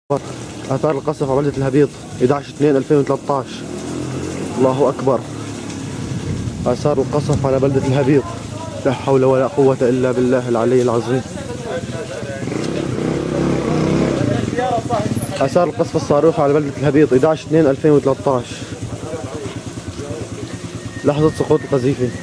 آثار القصف على بلدة الهبيط 11/2/2013. الله أكبر. آثار القصف على بلدة الهبيط، لا حول ولا قوة إلا بالله العلي العظيم. آثار القصف الصاروخي على بلدة الهبيط 11/2/2013. لحظة سقوط القذيفة.